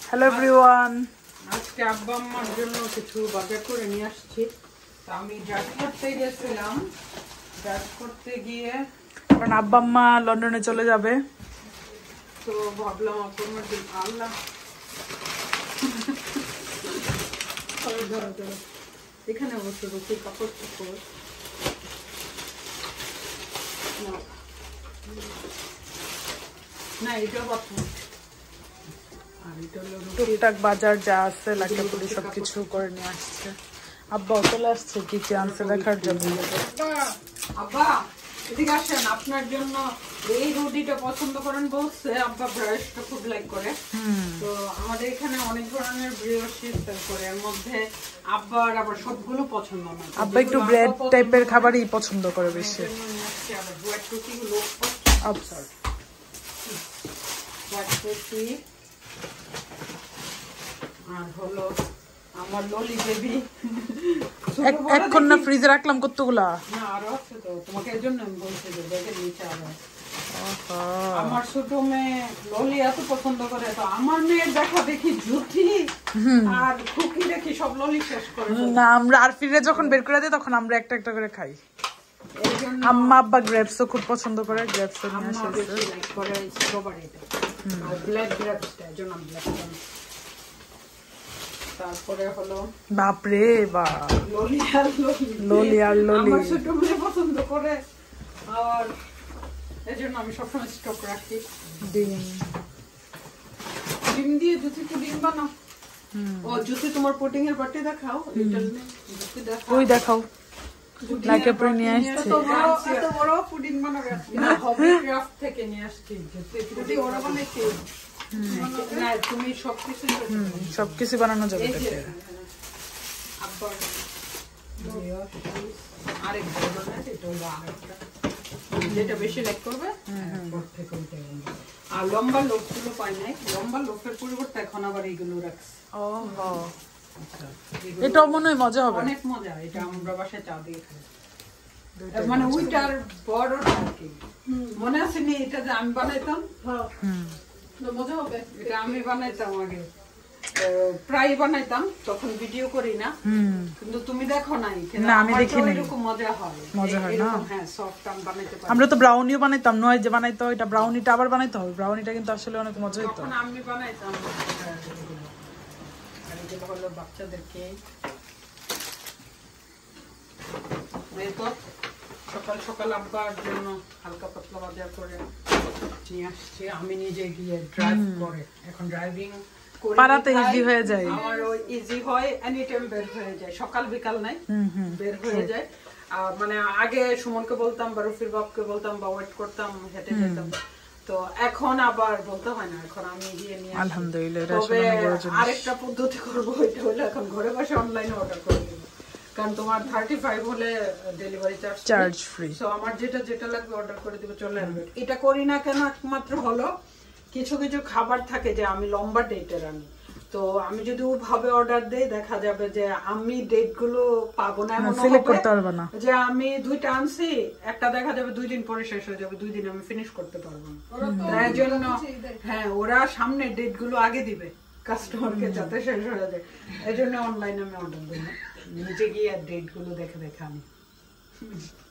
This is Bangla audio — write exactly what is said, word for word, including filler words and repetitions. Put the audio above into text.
হ্যালো এভরিওয়ান, আজকে আব্বা আম্মার জন্য কিছু বাজার করে নিয়ে আসছি। তো আমি ড্রাইভ করতে গেছিলাম, ড্রাইভ করতে গিয়ে কারণ আব্বা আম্মা লন্ডনে চলে যাবে, তো ভাবলাম আপনার মধ্যে আল্লাহ এখানে বসে বসে কাপড় চোপড় না, এটা বাথরুম। টুকটাক বাজার যা আছে লাকিপুরি সবকিছু করে নিয়ে আসছে। আব্বাও চলে আসছে কি কি আনছে দেখার জন্য। আব্বা এদিকে আসেন, আপনার জন্য এই রুটিটা পছন্দ করেন বলছে। আব্বা ব্রাশটা খুব লাইক করে, তো আমাদের এখানে অনেক ধরনের ব্রিওশ সেল করে, এর মধ্যে আব্বার আবার সবগুলো পছন্দ না। আব্বা একটু ব্রেড টাইপের খাবারই পছন্দ করে বেশি। আর হলো আমার ললি বেবি, এখন না ফ্রিজে রাখলাম কতগুলা। না আরো আছে, তো তোমাকে এর জন্য আমি বলছি যে ব্যাগের নিচে আরো। আমার ছোট মেয়ে ললি এত পছন্দ করে, তো আমার মেয়ের দেখা দেখি জুটি আর কুকি দেখি সব ললি শেষ করে। না আমরা আর ফ্রিজে যখন বের করে দিই তখন আমরা একটা একটা করে খাই। আম্মা আব্বা গ্রেপসও খুব পছন্দ করে, গ্রেপসও নিয়ে আসে করে স্ট্রবেরিটা আর ব্ল্যাক গ্রেপসটা, এর জন্য আমি ব্ল্যাক। তারপরে হলো বাপরে বাপ ললি আর ললি, ললি আর ললি আমার ছোট মেয়ে পছন্দ করে, আর এর জন্য আমি সবসময় স্টক রাখি। ডিম ডিম দিয়ে জুতি পুডিং বানাও। ও জুতি তোমার পুডিং এর বাটি দেখাও, এটা জুতি দেখাও, ওই দেখাও লাকিপুরি নিয়ে আসছে। এত বড় পুডিং বানাবে না, হবি ক্রাফট থেকে নিয়ে আসছি। জুতি ওরা বানাইছে না, তুমি সবকিছু সবকিছু বানানো যাবে। আব্বার আরেক ধরনের, এটা হলো আরেকটা যেটা বেশি লাইক করবে। আর লম্বা লোকগুলো পাই নাই, লম্বা লোকের পরিবর্তে এখন আবার এইগুলো রাখছি। এটাও মনে হয় মজা হবে, অনেক মজা। এটা আমরা বাসায় চা দিয়ে খাই, মানে ওইটার বড়টা আর কি। মনে আছে নি এটা যে আমি বানাইতাম? মজা হবে। এটা আমি বানাইতাম আগে, প্রায় বানাইতাম, তখন ভিডিও করি না, কিন্তু তুমি দেখো নাই। না আমি দেখি নাই। এরকম মজা হয়, মজা হয় না? হ্যাঁ, সফট আম বানাইতে পারি। আমরা তো ব্রাউনিও বানাইতাম, নয় যে বানাইতো এটা ব্রাউনিটা আবার বানাইতে হবে। ব্রাউনিটা কিন্তু আসলে অনেক মজা হতো। তখন আমি বানাইতাম। আর এগুলো হলো বাচ্চাদেরকে সকাল সকাল আব্বার জন্য হালকা পাতলা বাজার করে নিয়ে আসছি। আমি নিজে গিয়ে ড্রাইভ করে, এখন ড্রাইভিং পারাতে ইজি হয়ে যায়, আমার ওই ইজি হয়, এনি টাইম বের হয়ে যায়, সকাল বিকাল নাই বের হয়ে যায়। আর মানে আগে সুমনকে বলতাম বা রফির বাপকে বলতাম বা ওয়েট করতাম, হেঁটে যেতাম, তো এখন আবার বলতে হয় না, এখন আমি গিয়ে নিয়ে আসি। আলহামদুলিল্লাহ। তবে আরেকটা পদ্ধতি করবো, এটা হলো এখন ঘরে বসে অনলাইনে অর্ডার করে দিব, কারণ তোমার থার্টি ফাইভ হলে ডেলিভারি চার্জ চার্জ ফ্রি। তো আমার যেটা যেটা লাগবে অর্ডার করে দিব, চলে আসবে। এটা করি না কেন একমাত্র হলো কিছু কিছু খাবার থাকে যে আমি লম্বা ডেটের আনি, তো আমি যদি ওভাবে অর্ডার দেই দেখা যাবে যে আমি ডেট গুলো পাবো না, এমন হবে যে আমি দুইটা আনছি, একটা দেখা যাবে দুই দিন পরে শেষ হয়ে যাবে, দুই দিন আমি ফিনিশ করতে পারবো না। তাই জন্য হ্যাঁ, ওরা সামনে ডেট গুলো আগে দিবে কাস্টমারকে, যাতে শেষ হয়ে যায়। এই জন্য অনলাইনে আমি অর্ডার দিই না, নিজে গিয়ে ডেট গুলো দেখে দেখে আমি